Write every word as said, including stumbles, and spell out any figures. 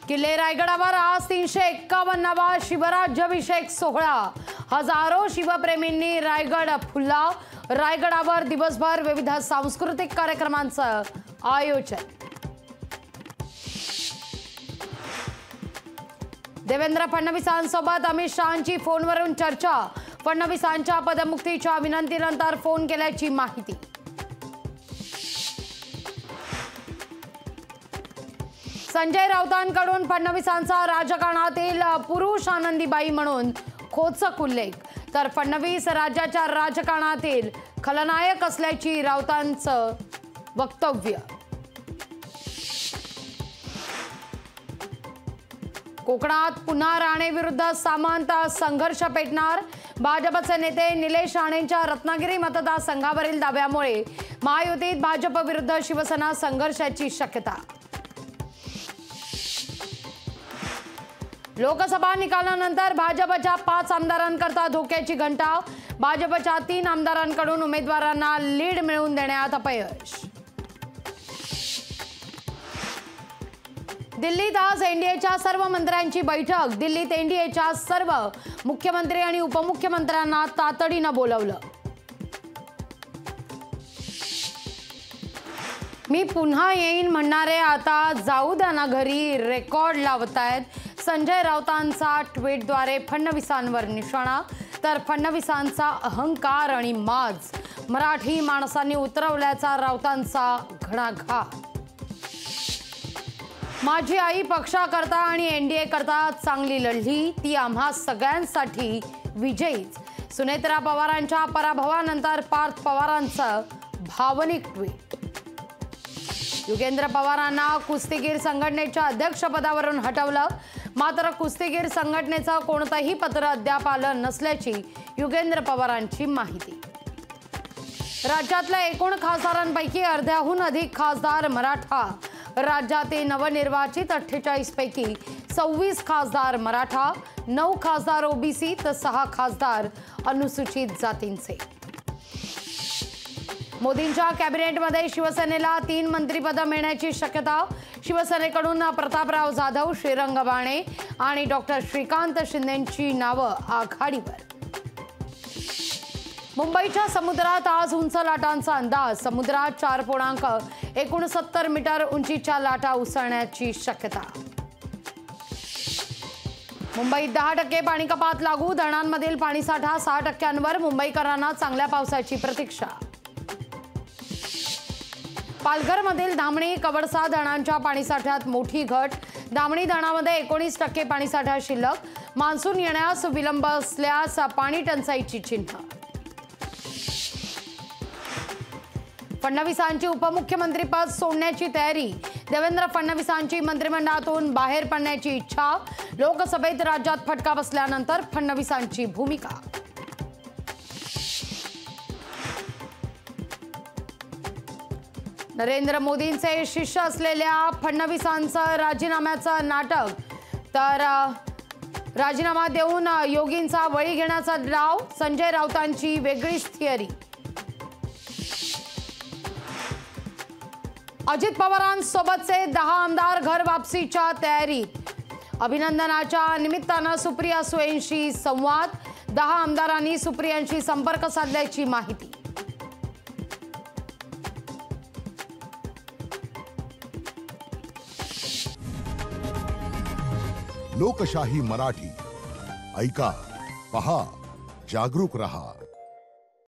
किल्ले रायगडावर आज तीनशे एक्कावन्नावा शिवराज्याभिषेक सोहळा। हजारो शिवप्रेमींनी रायगड फुलला। रायगडावर दिवसभर विविध सांस्कृतिक कार्यक्रमांचं आयोजन। देवेंद्र फडणवीसांसोबत अमित शहांची फोनवरून चर्चा। फडणवीसांच्या पदमुक्तीच्या विनंतीनंतर फोन केल्याची माहिती। संजय राऊतांकडून फडणवीसांचा राजकारणातील पुरुष आनंदीबाई म्हणून खोचक उल्लेख, तर फडणवीस राज्याच्या राजकारणातील खलनायक असल्याची राऊतांचं वक्तव्य। कोकणात पुन्हा राणे विरुद्ध सामंत संघर्ष पेटणार। भाजपचे नेते निलेश राणेंच्या रत्नागिरी मतदारसंघावरील दाव्यामुळे महायुतीत भाजप विरुद्ध शिवसेना संघर्षाची शक्यता। लोकसभा निकालानंतर भाजपच्या पाच आमदारांकरता धोक्याची घंटा। भाजपच्या तीन आमदारांकडून उमेदवारांना लीड मिळवून देण्यात अपयश। दिल्लीत आज एनडीएच्या सर्व मंत्र्यांची बैठक। दिल्लीत एनडीएच्या सर्व मुख्यमंत्री आणि उपमुख्यमंत्र्यांना तातडीनं बोलावलं। मी पुन्हा येईन म्हणणारे आता जाऊ द्या ना घरी रेकॉर्ड लावतायत। संजय राऊतांचा ट्विटद्वारे फडणवीसांवर निशाणा, तर फडणवीसांचा अहंकार आणि माज मराठी माणसांनी उतरवल्याचा राऊतांचा घणाघात। माझी आई पक्षाकरता आणि एनडीए करता चांगली लढली, ती आम्हा सगळ्यांसाठी विजयीच। सुनेत्रा पवारांच्या पराभवानंतर पार्थ पवारांचं भावनिक ट्विट। युगेंद्र पवारांना कुस्तीगीर संघटनेच्या अध्यक्षपदावरून हटवलं, मात्र कुस्तीगीर संघटनेचं कोणतंही पत्र अद्याप आलं नसल्याची युगेंद्र पवारांची माहिती। राज्यातल्या एकूण खासदारांपैकी अर्ध्याहून अधिक खासदार मराठा। राज्यातील नवनिर्वाचित अठ्ठेचाळीस पैकी सव्वीस खासदार मराठा, नऊ खासदार ओबीसी तर सहा खासदार अनुसूचित जातींचे। मोदींच्या कॅबिनेटमध्ये शिवसेनेला तीन मंत्रिपदं मिळण्याची शक्यता। शिवसेनेकडून प्रतापराव जाधव, श्रीरंग बाणे आणि डॉक्टर श्रीकांत शिंदेंची नावं आघाडीवर। मुंबईच्या समुद्रात आज उंच लाटांचा अंदाज। समुद्रात चार पूर्णांक एकोणसत्तर मीटर उंचीच्या लाटा उसळण्याची शक्यता। मुंबईत दहा टक्के पाणी कपात लागू। धरणांमधील पाणीसाठा सहा टक्क्यांवर। मुंबईकरांना चांगल्या पावसाची प्रतीक्षा। पालघरमधील धामणी कवडसा धरणांच्या पाणीसाठ्यात मोठी घट। धामणी धरणामध्ये एकोणीस टक्के पाणीसाठा शिल्लक। मान्सून येण्यास विलंब असल्यास पाणी टंचाईची चिन्ह। फडणवीसांची उपमुख्यमंत्रीपद सोडण्याची तयारी। देवेंद्र फडणवीसांची मंत्रिमंडळातून बाहेर पडण्याची इच्छा। लोकसभेत राज्यात फटका बसल्यानंतर फडणवीसांची भूमिका। नरेंद्र मोदींचे शिष्य असलेल्या फडणवीसांचं राजीनाम्याचं नाटक, तर राजीनामा देऊन योगींचा बळी घेण्याचा डाव। संजय राऊतांची वेगळीच थिअरी। अजित पवारांसोबतचे दहा आमदार घर वापसीच्या तयारीत। अभिनंदनाच्या निमित्तानं सुप्रिया सुळेंशी संवाद। दहा आमदारांनी सुप्रियांशी संपर्क साधल्याची माहिती। लोकशाही मराठी ऐका, पहा, जागरूक रहा।